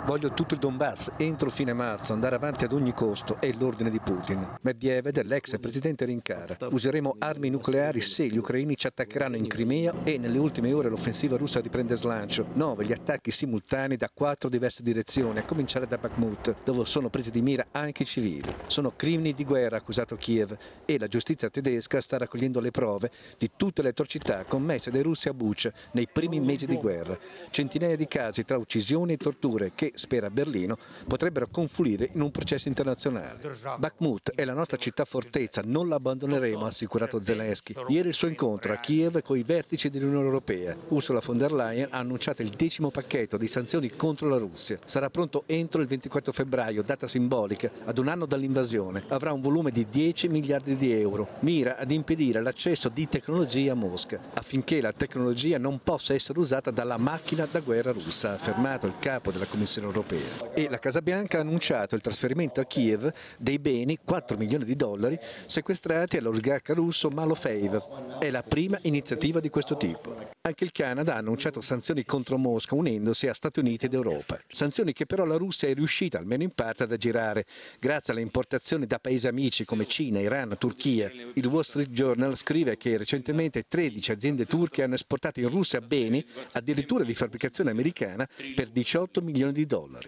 Voglio tutto il Donbass entro fine marzo, andare avanti ad ogni costo, è l'ordine di Putin. Medvedev, l'ex presidente, rincara. Useremo armi nucleari se gli ucraini ci attaccheranno in Crimea e nelle ultime ore l'offensiva russa riprende slancio. 9 gli attacchi simultanei da 4 diverse direzioni, a cominciare da Bakhmut, dove sono presi di mira anche i civili. Sono crimini di guerra, ha accusato Kiev, e la giustizia tedesca sta raccogliendo le prove di tutte le atrocità commesse dai russi a Bucha nei primi mesi di guerra. Centinaia di casi tra uccisioni e torture che, spera Berlino, potrebbero confluire in un processo internazionale. Bakhmut è la nostra città fortezza, non la abbandoneremo, ha assicurato Zelensky. Ieri il suo incontro a Kiev con i vertici dell'Unione Europea. Ursula von der Leyen ha annunciato il 10° pacchetto di sanzioni contro la Russia. Sarà pronto entro il 24 febbraio, data simbolica, ad un anno dall'invasione. Avrà un volume di 10 miliardi di euro. Mira ad impedire l'accesso di tecnologia a Mosca, affinché la tecnologia non possa essere usata dalla macchina da guerra russa, ha affermato il capo della Commissione Europea. E la Casa Bianca ha annunciato il trasferimento a Kiev dei beni, 4 milioni di dollari, sequestrati all'oligarca russo Malofeev. È la prima iniziativa di questo tipo. Anche il Canada ha annunciato sanzioni contro Mosca unendosi a Stati Uniti ed Europa. Sanzioni che però la Russia è riuscita, almeno in parte, ad aggirare, grazie alle importazioni da paesi amici come Cina, Iran, Turchia. Il Wall Street Journal scrive che recentemente 13 aziende turche hanno esportato in Russia beni, addirittura di fabbricazione americana, per 18 milioni di dollari.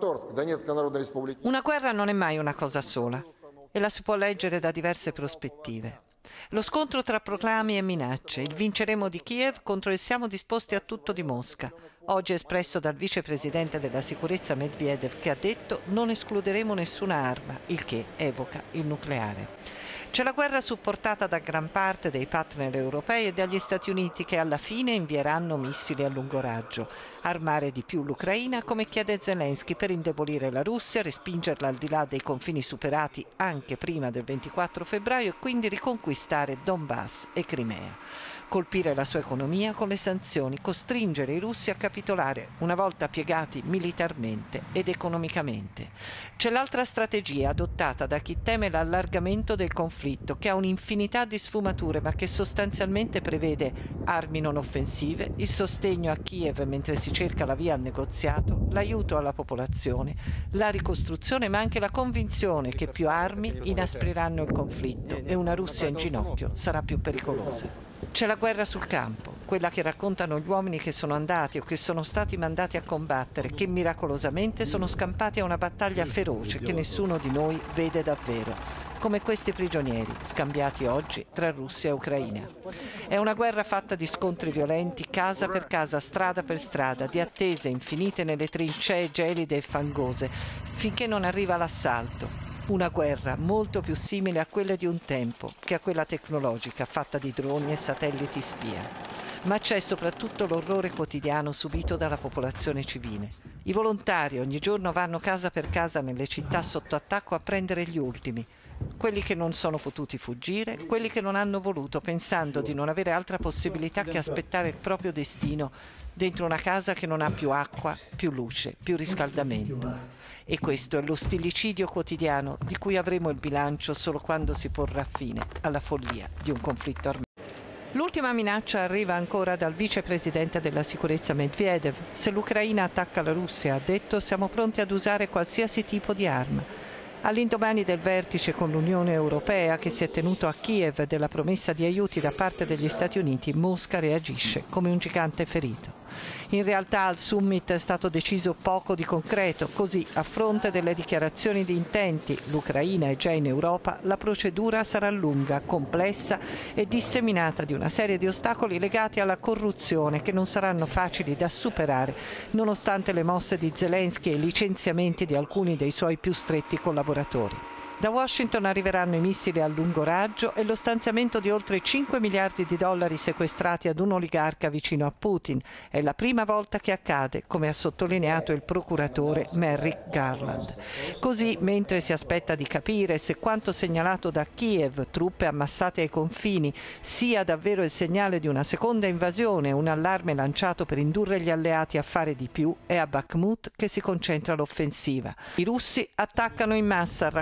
Una guerra non è mai una cosa sola e la si può leggere da diverse prospettive. Lo scontro tra proclami e minacce, il vinceremo di Kiev contro il siamo disposti a tutto di Mosca, oggi espresso dal vicepresidente della sicurezza Medvedev, che ha detto non escluderemo nessuna arma, il che evoca il nucleare. C'è la guerra supportata da gran parte dei partner europei e dagli Stati Uniti, che alla fine invieranno missili a lungo raggio. Armare di più l'Ucraina, come chiede Zelensky, per indebolire la Russia, respingerla al di là dei confini superati anche prima del 24 febbraio e quindi riconquistare Donbass e Crimea. Colpire la sua economia con le sanzioni, costringere i russi a capitolare una volta piegati militarmente ed economicamente. C'è l'altra strategia adottata da chi teme l'allargamento del conflitto, che ha un'infinità di sfumature ma che sostanzialmente prevede armi non offensive, il sostegno a Kiev mentre si cerca la via al negoziato, l'aiuto alla popolazione, la ricostruzione ma anche la convinzione che più armi inaspriranno il conflitto e una Russia in ginocchio sarà più pericolosa. C'è la guerra sul campo, quella che raccontano gli uomini che sono andati o che sono stati mandati a combattere, che miracolosamente sono scampati a una battaglia feroce che nessuno di noi vede davvero, come questi prigionieri scambiati oggi tra Russia e Ucraina. È una guerra fatta di scontri violenti, casa per casa, strada per strada, di attese infinite nelle trincee gelide e fangose, finché non arriva l'assalto. Una guerra molto più simile a quelle di un tempo che a quella tecnologica fatta di droni e satelliti spia. Ma c'è soprattutto l'orrore quotidiano subito dalla popolazione civile. I volontari ogni giorno vanno casa per casa nelle città sotto attacco a prendere gli ultimi, quelli che non sono potuti fuggire, quelli che non hanno voluto, pensando di non avere altra possibilità che aspettare il proprio destino dentro una casa che non ha più acqua, più luce, più riscaldamento. E questo è lo stillicidio quotidiano di cui avremo il bilancio solo quando si porrà fine alla follia di un conflitto armato. L'ultima minaccia arriva ancora dal vicepresidente della sicurezza Medvedev. Se l'Ucraina attacca la Russia, ha detto, siamo pronti ad usare qualsiasi tipo di arma. All'indomani del vertice con l'Unione Europea che si è tenuto a Kiev della promessa di aiuti da parte degli Stati Uniti, Mosca reagisce come un gigante ferito. In realtà al summit è stato deciso poco di concreto, così a fronte delle dichiarazioni di intenti, l'Ucraina è già in Europa, la procedura sarà lunga, complessa e disseminata di una serie di ostacoli legati alla corruzione che non saranno facili da superare, nonostante le mosse di Zelensky e i licenziamenti di alcuni dei suoi più stretti collaboratori. Da Washington arriveranno i missili a lungo raggio e lo stanziamento di oltre 5 miliardi di dollari sequestrati ad un oligarca vicino a Putin. È la prima volta che accade, come ha sottolineato il procuratore Merrick Garland. Così, mentre si aspetta di capire se quanto segnalato da Kiev, truppe ammassate ai confini, sia davvero il segnale di una seconda invasione, un allarme lanciato per indurre gli alleati a fare di più, è a Bakhmut che si concentra l'offensiva. I russi attaccano in massa, raccontano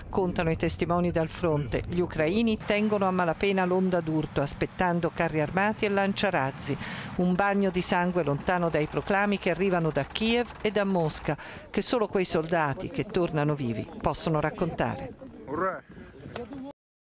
dicono i testimoni dal fronte. Gli ucraini tengono a malapena l'onda d'urto, aspettando carri armati e lanciarazzi. Un bagno di sangue lontano dai proclami che arrivano da Kiev e da Mosca, che solo quei soldati che tornano vivi possono raccontare.